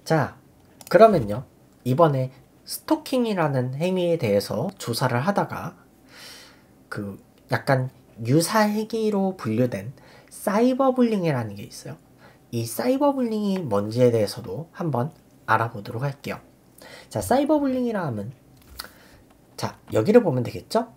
자, 그러면요. 이번에 스토킹이라는 행위에 대해서 조사를 하다가 그 약간 유사 행위로 분류된 사이버불링이라는 게 있어요. 이 사이버불링이 뭔지에 대해서도 한번 알아보도록 할게요. 자, 사이버불링이라 하면 자, 여기를 보면 되겠죠?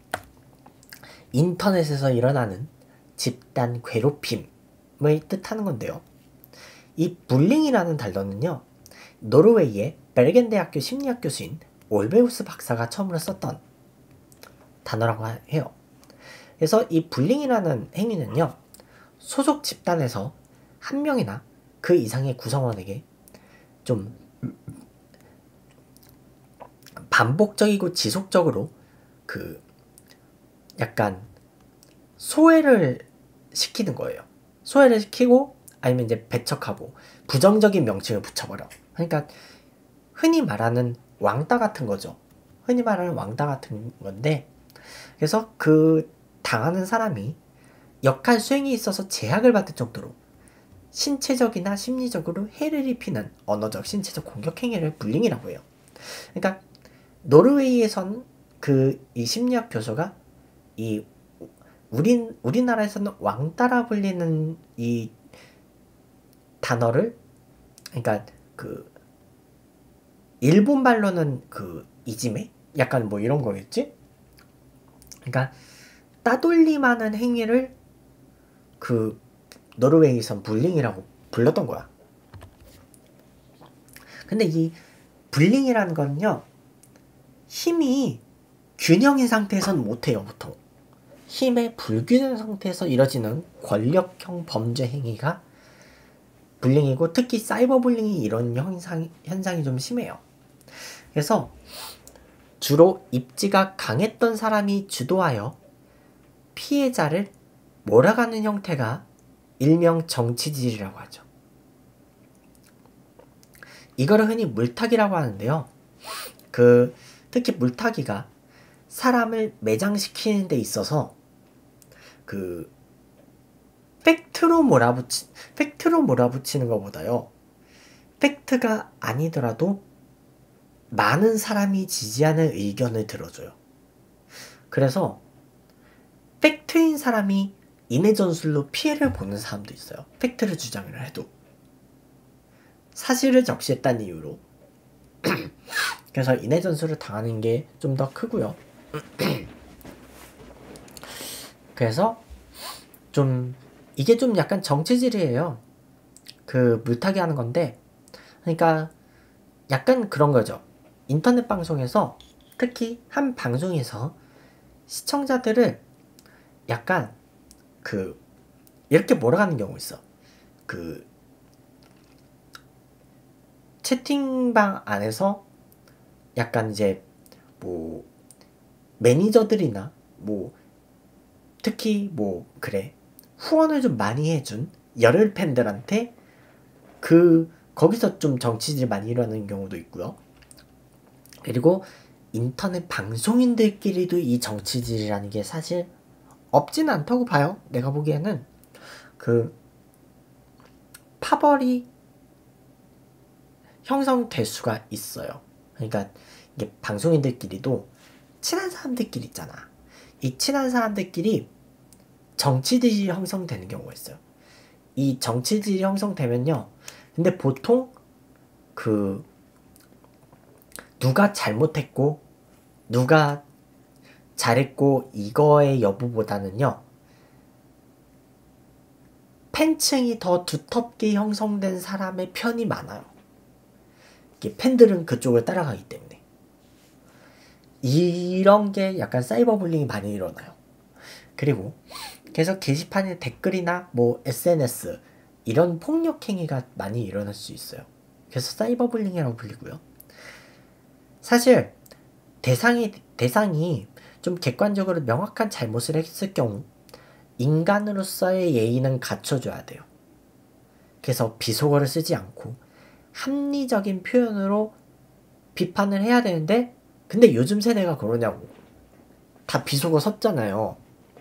인터넷에서 일어나는 집단 괴롭힘을 뜻하는 건데요. 이 불링이라는 단어는요. 노르웨이의 베르겐 대학교 심리학 교수인 올베우스 박사가 처음으로 썼던 단어라고 해요. 그래서 이 불링이라는 행위는요. 소속 집단에서 한 명이나 그 이상의 구성원에게 좀 반복적이고 지속적으로 그 약간 소외를 시키는 거예요. 소외를 시키고 아니면 이제 배척하고 부정적인 명칭을 붙여버려. 그러니까 흔히 말하는 왕따 같은 거죠. 흔히 말하는 왕따 같은 건데, 그래서 그 당하는 사람이 역할 수행에 있어서 제약을 받을 정도로 신체적이나 심리적으로 해를 입히는 언어적, 신체적 공격 행위를 불링이라고 해요. 그러니까 노르웨이에선 이 심리학 교수가 이 우리나라에서는 왕따라 불리는 이 단어를, 그러니까 그 일본 말로는 그 이지메? 약간 뭐 이런 거겠지? 그러니까 따돌림하는 행위를 그 노르웨이에선 불링이라고 불렀던 거야. 근데 이 불링이라는 거는요, 힘이 균형인 상태에서는 못해요, 보통. 힘의 불균형 상태에서 이뤄지는 권력형 범죄 행위가 불링이고, 특히 사이버 불링이 이런 현상이 좀 심해요. 그래서 주로 입지가 강했던 사람이 주도하여 피해자를 몰아가는 형태가 일명 정치질이라고 하죠. 이거를 흔히 물타기라고 하는데요. 특히 물타기가 사람을 매장시키는 데 있어서 팩트로 몰아붙이는 것보다요. 팩트가 아니더라도 많은 사람이 지지하는 의견을 들어줘요. 그래서 팩트인 사람이 인해 전술로 피해를 보는 사람도 있어요. 팩트를 주장을 해도. 사실을 적시했다는 이유로. 그래서 인해 전술을 당하는 게 좀 더 크고요. 그래서 이게 좀 약간 정치질이에요. 물타기 하는 건데, 그러니까 약간 그런 거죠. 인터넷 방송에서, 특히 한 방송에서 시청자들을 약간 이렇게 몰아가는 경우 있어. 채팅방 안에서 약간 이제 뭐 매니저들이나 뭐 특히 뭐 후원을 좀 많이 해준 열혈 팬들한테 거기서 좀 정치질 많이 일어나는 경우도 있고요. 그리고 인터넷 방송인들끼리도 이 정치질이라는 게 사실 없지는 않다고 봐요. 내가 보기에는 파벌이 형성될 수가 있어요. 그러니까 이게 방송인들끼리도 친한 사람들끼리 있잖아. 이 친한 사람들끼리 정치질이 형성되는 경우가 있어요. 이 정치질이 형성되면요. 근데 보통 누가 잘못했고 누가 잘했고 이거의 여부보다는요. 팬층이 더 두텁게 형성된 사람의 편이 많아요. 팬들은 그쪽을 따라가기 때문에. 이런 게 약간 사이버불링이 많이 일어나요. 그리고 그래서 게시판에 댓글이나 뭐 SNS 이런 폭력 행위가 많이 일어날 수 있어요. 그래서 사이버불링이라고 불리고요. 사실 대상이 좀 객관적으로 명확한 잘못을 했을 경우 인간으로서의 예의는 갖춰줘야 돼요. 그래서 비속어를 쓰지 않고 합리적인 표현으로 비판을 해야 되는데, 근데 요즘 세대가 그러냐고. 다 비속어 섰잖아요.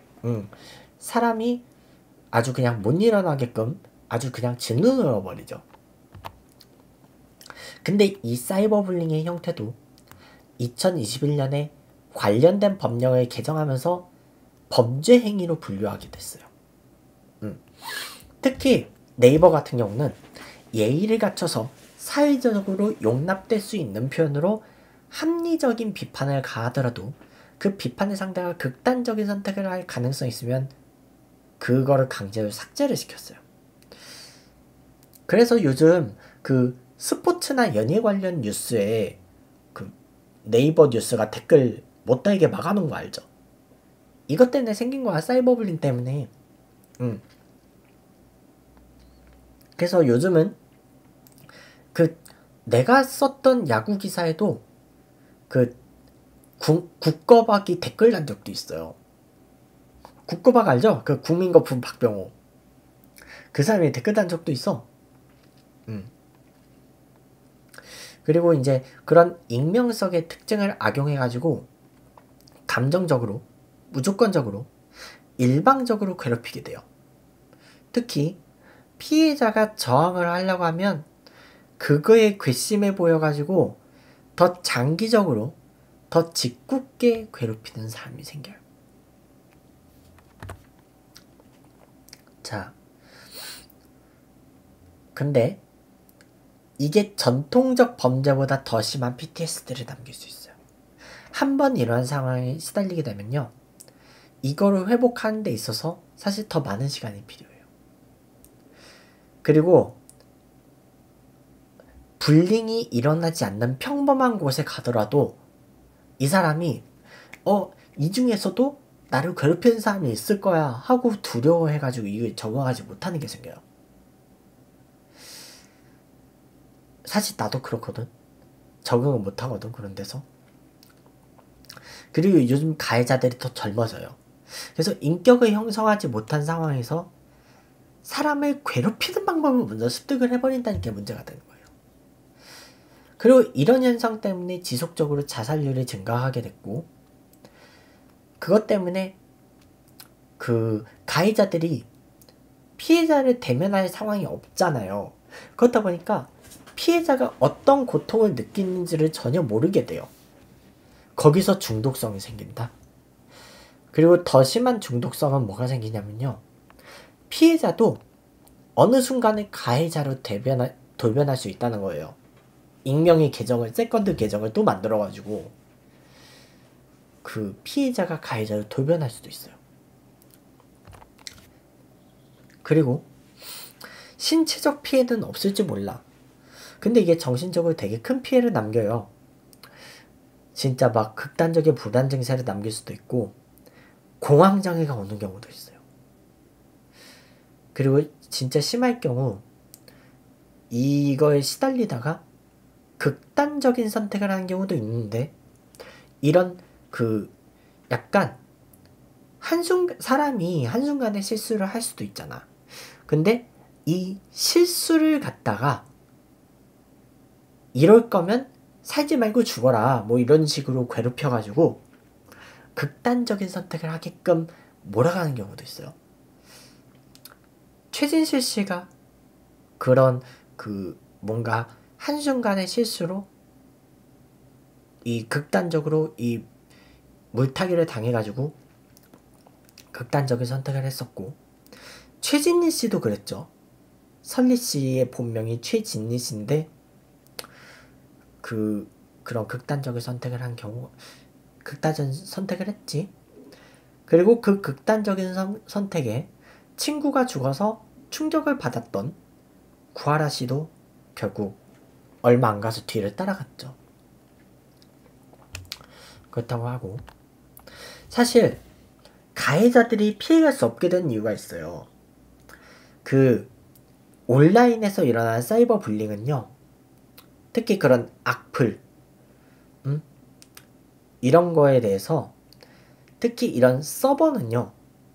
사람이 아주 그냥 못 일어나게끔 아주 그냥 짓누르버리죠. 근데 이 사이버 불링의 형태도 2021년에 관련된 법령을 개정하면서 범죄 행위로 분류하게 됐어요. 특히 네이버 같은 경우는 예의를 갖춰서 사회적으로 용납될 수 있는 표현으로 합리적인 비판을 가하더라도 그 비판의 상대가 극단적인 선택을 할 가능성이 있으면 그거를 강제로 삭제를 시켰어요. 그래서 요즘 그 스포츠나 연예 관련 뉴스에 그 네이버 뉴스가 댓글 못 달게 막아놓은 거 알죠? 이것 때문에 생긴 거야. 사이버불링 때문에. 그래서 요즘은 그 내가 썼던 야구 기사에도 그 국거박이 댓글 단 적도 있어요. 국거박 알죠? 그 국민거품 박병호. 그 사람이 댓글 단 적도 있어. 그리고 이제 그런 익명성의 특징을 악용해가지고 감정적으로, 무조건적으로, 일방적으로 괴롭히게 돼요. 특히 피해자가 저항을 하려고 하면 그거에 괘씸해 보여가지고 더 장기적으로, 더 짓궂게 괴롭히는 사람이 생겨요. 자, 근데 이게 전통적 범죄보다 더 심한 PTSD를 남길 수 있어요. 한번 이러한 상황에 시달리게 되면요, 이거를 회복하는 데 있어서 사실 더 많은 시간이 필요해요. 그리고 불링이 일어나지 않는 평범한 곳에 가더라도 이 사람이 이 중에서도 나를 괴롭히는 사람이 있을 거야 하고 두려워해가지고 이걸 적응하지 못하는 게 생겨요. 사실 나도 그렇거든. 적응을 못하거든, 그런 데서. 그리고 요즘 가해자들이 더 젊어져요. 그래서 인격을 형성하지 못한 상황에서 사람을 괴롭히는 방법을 먼저 습득을 해버린다는 게 문제가 되는 거예요. 그리고 이런 현상 때문에 지속적으로 자살률이 증가하게 됐고, 그것 때문에 그 가해자들이 피해자를 대면할 상황이 없잖아요. 그렇다 보니까 피해자가 어떤 고통을 느끼는지를 전혀 모르게 돼요. 거기서 중독성이 생긴다. 그리고 더 심한 중독성은 뭐가 생기냐면요, 피해자도 어느 순간에 가해자로 돌변할 수 있다는 거예요. 익명의 계정을, 세컨드 계정을 또 만들어가지고 그 피해자가 가해자로 돌변할 수도 있어요. 그리고 신체적 피해는 없을지 몰라. 근데 이게 정신적으로 되게 큰 피해를 남겨요. 진짜 막 극단적인 불안 증세를 남길 수도 있고 공황장애가 오는 경우도 있어요. 그리고 진짜 심할 경우 이거에 시달리다가 극단적인 선택을 하는 경우도 있는데, 이런 그 약간 사람이 한순간에 실수를 할 수도 있잖아. 근데 이 실수를 갖다가 이럴 거면 살지 말고 죽어라 뭐 이런 식으로 괴롭혀가지고 극단적인 선택을 하게끔 몰아가는 경우도 있어요. 최진실 씨가 그런 그 뭔가 한순간의 실수로 이 극단적으로 이 물타기를 당해가지고 극단적인 선택을 했었고, 최진리 씨도 그랬죠. 설리 씨의 본명이 최진리 씨인데 그런 극단적인 선택을 한 경우, 극단적인 선택을 했지. 그리고 그 극단적인 선택에 친구가 죽어서 충격을 받았던 구하라 씨도 결국 얼마 안 가서 뒤를 따라갔죠. 그렇다고 하고, 사실 가해자들이 피해갈 수 없게 된 이유가 있어요. 그 온라인에서 일어나는 사이버 불링은요, 특히 그런 악플 이런 거에 대해서, 특히 이런 서버는요,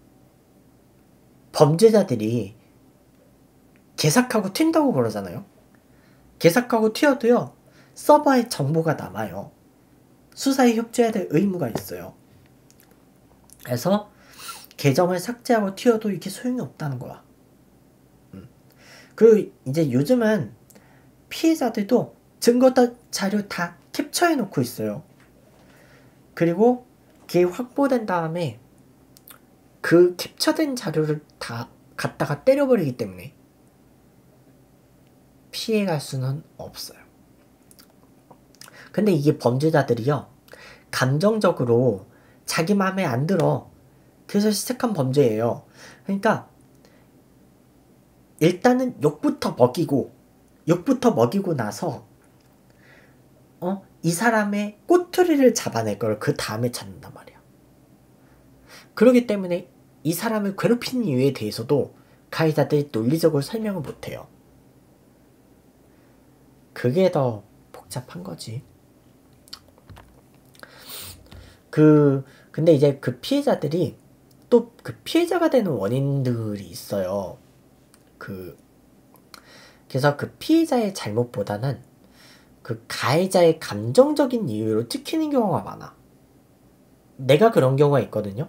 범죄자들이 개삭하고 튄다고 그러잖아요. 개삭하고 튀어도요, 서버에 정보가 남아요. 수사에 협조해야 될 의무가 있어요. 그래서 계정을 삭제하고 튀어도 이게 소용이 없다는 거야. 그리고 이제 요즘은 피해자들도 증거 자료 다 캡처해 놓고 있어요. 그리고 그게 확보된 다음에 그 캡처된 자료를 다 갖다가 때려버리기 때문에 피해갈 수는 없어요. 근데 이게 범죄자들이요, 감정적으로 자기 마음에 안 들어. 그래서 시작한 범죄예요. 그러니까 일단은 욕부터 먹이고 나서 이 사람의 꼬투리를 잡아낼 걸 그 다음에 찾는단 말이야. 그렇기 때문에 이 사람을 괴롭히는 이유에 대해서도 가해자들이 논리적으로 설명을 못해요. 그게 더 복잡한 거지. 근데 이제 그 피해자들이 또 그 피해자가 되는 원인들이 있어요. 그래서 그 피해자의 잘못보다는 그 가해자의 감정적인 이유로 찍히는 경우가 많아. 내가 그런 경우가 있거든요.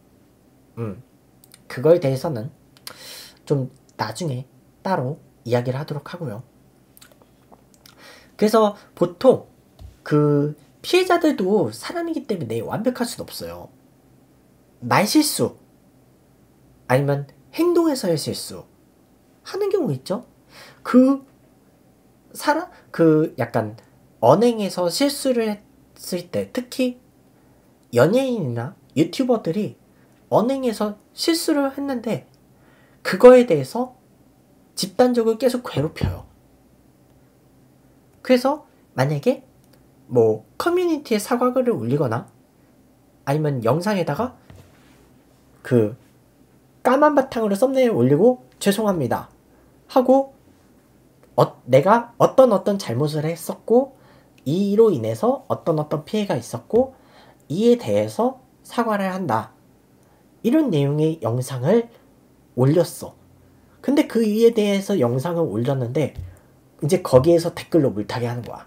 그거에 대해서는 좀 나중에 따로 이야기를 하도록 하고요. 그래서 보통 그 피해자들도 사람이기 때문에 완벽할 수는 없어요. 말실수 아니면 행동에서의 실수 하는 경우 있죠. 약간 언행에서 실수를 했을 때, 특히 연예인이나 유튜버들이 언행에서 실수를 했는데 그거에 대해서 집단적으로 계속 괴롭혀요. 그래서 만약에 뭐 커뮤니티에 사과글을 올리거나 아니면 영상에다가 그 까만 바탕으로 썸네일 올리고 죄송합니다 하고 내가 어떤 잘못을 했었고 이로 인해서 어떤 피해가 있었고 이에 대해서 사과를 한다, 이런 내용의 영상을 올렸어. 근데 그 이에 대해서 영상을 올렸는데 이제 거기에서 댓글로 물타기 하는 거야.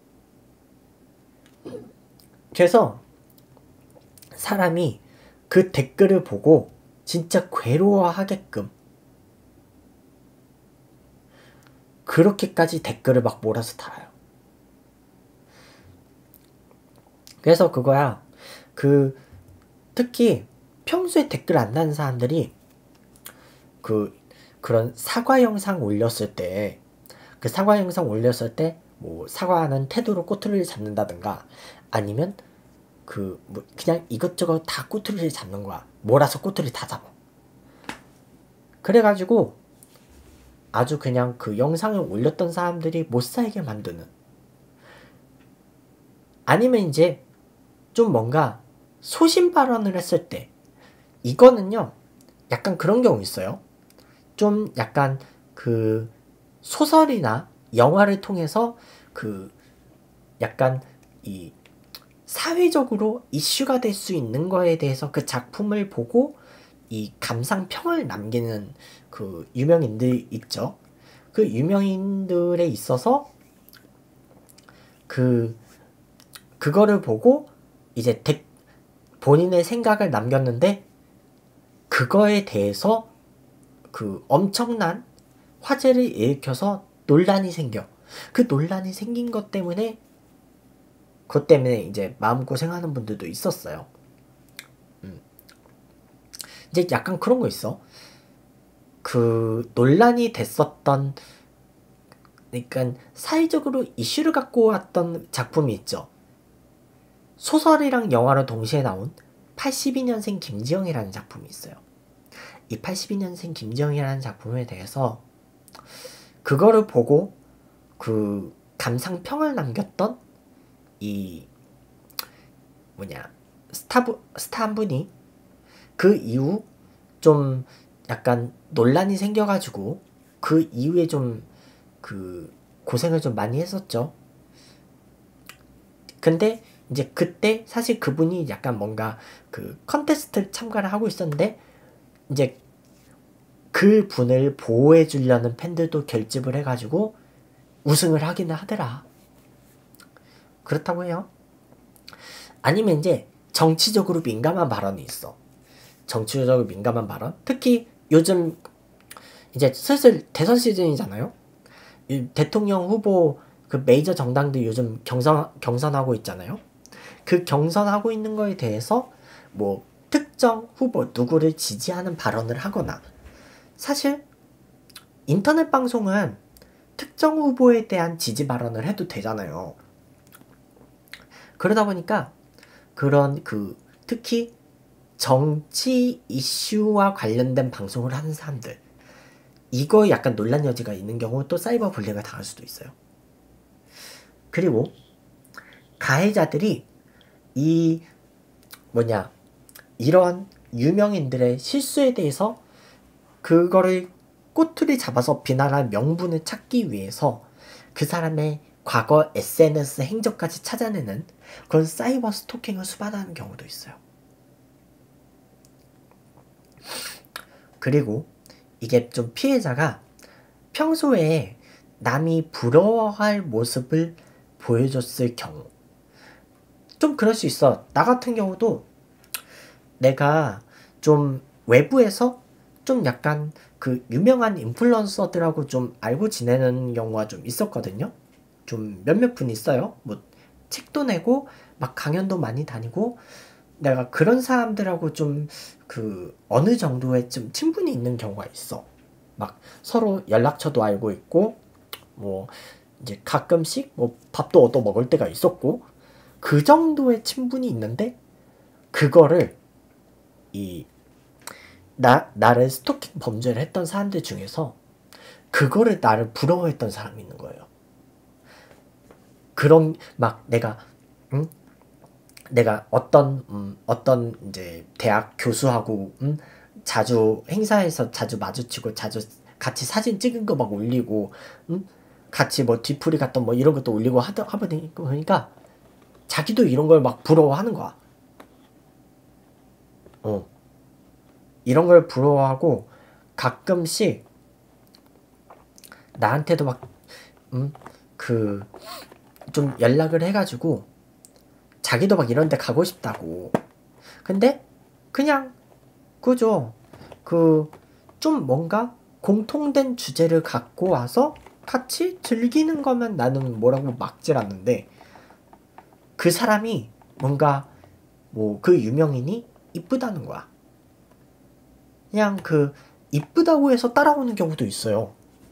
그래서 사람이 그 댓글을 보고 진짜 괴로워하게끔 그렇게까지 댓글을 막 몰아서 달아요. 그래서 그거야, 특히 평소에 댓글 안 다는 사람들이 그런 사과 영상 올렸을 때, 뭐 사과하는 태도로 꼬투리를 잡는다든가 아니면 뭐 그냥 이것저것 다 꼬투리를 잡는 거야. 몰아서 꼬투리 다 잡아. 그래가지고 아주 그냥 그 영상을 올렸던 사람들이 못 살게 만드는, 아니면 이제 좀 뭔가 소신 발언을 했을 때, 이거는요 약간 그런 경우 있어요. 좀 약간 그 소설이나 영화를 통해서 약간 이 사회적으로 이슈가 될 수 있는 거에 대해서 그 작품을 보고 이 감상평을 남기는 그 유명인들 있죠. 그 유명인들에 있어서 그거를 보고 이제 본인의 생각을 남겼는데 그거에 대해서 엄청난 화제를 일으켜서 논란이 생겨. 그 논란이 생긴 것 때문에 이제 마음고생하는 분들도 있었어요. 이제 약간 그런 거 있어. 논란이 됐었던, 그러니까 사회적으로 이슈를 갖고 왔던 작품이 있죠. 소설이랑 영화로 동시에 나온 82년생 김지영이라는 작품이 있어요. 이 82년생 김지영이라는 작품에 대해서 그거를 보고 감상평을 남겼던 스타 한 분이 그 이후 좀 약간 논란이 생겨가지고 그 이후에 좀 고생을 좀 많이 했었죠. 근데 이제 그때 사실 그분이 약간 뭔가 컨테스트 참가를 하고 있었는데 이제 그 분을 보호해 주려는 팬들도 결집을 해가지고 우승을 하기는 하더라. 그렇다고 해요. 아니면 이제 정치적으로 민감한 발언이 있어. 정치적으로 민감한 발언. 특히 요즘 이제 슬슬 대선 시즌이잖아요. 대통령 후보 그 메이저 정당들 요즘 경선하고 있잖아요. 그 경선하고 있는 거에 대해서 뭐 특정 후보 누구를 지지하는 발언을 하거나, 사실 인터넷 방송은 특정 후보에 대한 지지 발언을 해도 되잖아요. 그러다 보니까 그런 특히 정치 이슈와 관련된 방송을 하는 사람들, 이거 약간 논란 여지가 있는 경우 또 사이버 불리가 당할 수도 있어요. 그리고 가해자들이 이런 유명인들의 실수에 대해서 그거를 꼬투리 잡아서 비난할 명분을 찾기 위해서 그 사람의 과거 SNS 행적까지 찾아내는 그런 사이버 스토킹을 수반하는 경우도 있어요. 그리고 이게 좀 피해자가 평소에 남이 부러워할 모습을 보여줬을 경우, 좀 그럴 수 있어. 나 같은 경우도 내가 좀 외부에서 좀 약간 그 유명한 인플루언서들하고 좀 알고 지내는 경우가 좀 있었거든요. 좀 몇몇 분 있어요. 뭐 책도 내고 막 강연도 많이 다니고, 내가 그런 사람들하고 좀 어느 정도의 좀 친분이 있는 경우가 있어. 막 서로 연락처도 알고 있고, 뭐 이제 가끔씩 뭐 밥도 얻어 먹을 때가 있었고, 그 정도의 친분이 있는데, 그거를 나를 스토킹 범죄를 했던 사람들 중에서 그거를 나를 부러워했던 사람이 있는 거예요. 그런 막 내가 어떤 이제 대학 교수하고 자주 행사에서 자주 마주치고 자주 같이 사진 찍은 거 막 올리고 같이 뭐 뒤풀이 갔던 뭐 이런 것도 올리고 하니까 자기도 이런 걸 막 부러워하는 거야. 이런 걸 부러워하고 가끔씩 나한테도 막 좀 연락을 해가지고 자기도 막 이런 데 가고 싶다고. 근데 그냥 그죠. 좀 뭔가 공통된 주제를 갖고 와서 같이 즐기는 거면 나는 뭐라고 막질 않는데, 그 사람이 뭔가 뭐 그 유명인이 이쁘다는 거야. 그냥 이쁘다고 해서 따라오는 경우도 있어요.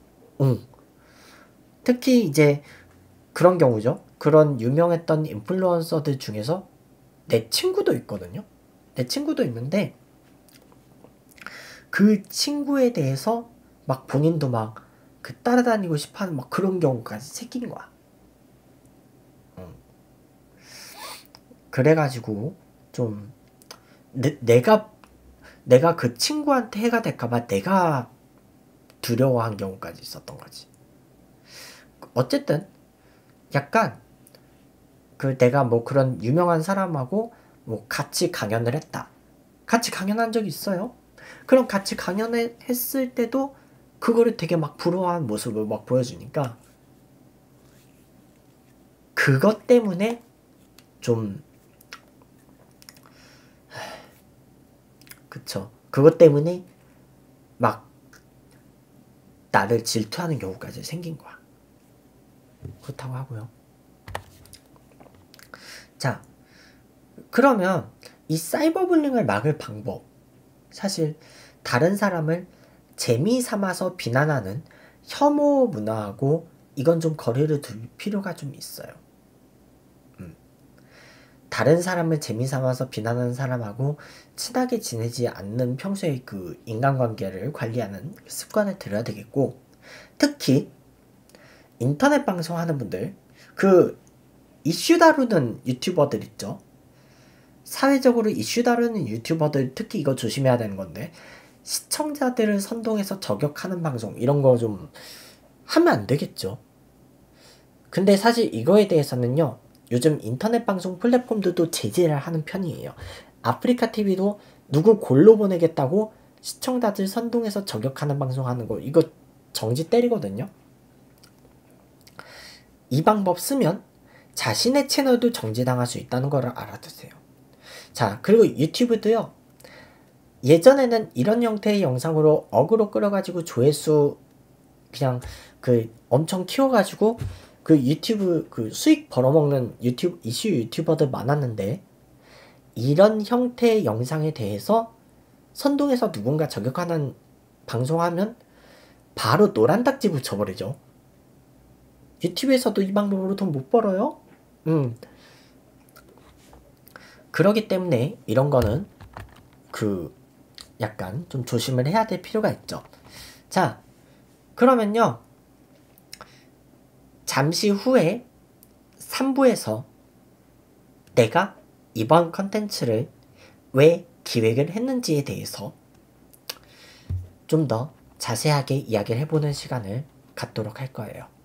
특히 이제 그런 경우죠. 그런 유명했던 인플루언서들 중에서 내 친구도 있거든요. 내 친구도 있는데 그 친구에 대해서 막 본인도 막 따라다니고 싶어하는 막 그런 경우까지 생긴 거야. 그래가지고 좀 내가 그 친구한테 해가 될까봐 내가 두려워한 경우까지 있었던 거지. 어쨌든 약간 내가 뭐 그런 유명한 사람하고 뭐 같이 강연을 했다. 같이 강연한 적이 있어요. 그럼 같이 강연을 했을 때도 그거를 되게 막 부러워하는 모습을 막 보여주니까, 그것 때문에 좀 그쵸. 그것 때문에 막 나를 질투하는 경우까지 생긴 거야. 그렇다고 하고요. 자, 그러면 이 사이버불링을 막을 방법, 사실 다른 사람을 재미 삼아서 비난하는 혐오 문화하고 이건 좀 거리를 둘 필요가 좀 있어요. 다른 사람을 재미 삼아서 비난하는 사람하고 친하게 지내지 않는 평소의 인간관계를 관리하는 습관을 들여야 되겠고, 특히 인터넷 방송하는 분들, 이슈 다루는 유튜버들 있죠. 사회적으로 이슈 다루는 유튜버들 특히 이거 조심해야 되는 건데, 시청자들을 선동해서 저격하는 방송 이런 거 좀 하면 안 되겠죠. 근데 사실 이거에 대해서는요, 요즘 인터넷 방송 플랫폼들도 제재를 하는 편이에요. 아프리카 TV도 누구 골로 보내겠다고 시청자들 선동해서 저격하는 방송하는 거, 이거 정지 때리거든요. 이 방법 쓰면 자신의 채널도 정지당할 수 있다는 걸 알아두세요. 자, 그리고 유튜브도요, 예전에는 이런 형태의 영상으로 어그로 끌어가지고 조회수 그냥 엄청 키워가지고 그 유튜브 그 수익 벌어먹는 유튜브 이슈 유튜버들 많았는데 이런 형태의 영상에 대해서 선동해서 누군가 저격하는 방송하면 바로 노란 딱지 붙여버리죠. 유튜브에서도 이 방법으로 돈 못 벌어요? 그러기 때문에 이런 거는 그 약간 좀 조심을 해야 될 필요가 있죠. 자, 그러면요. 잠시 후에 3부에서 내가 이번 컨텐츠를 왜 기획을 했는지에 대해서 좀 더 자세하게 이야기를 해보는 시간을 갖도록 할 거예요.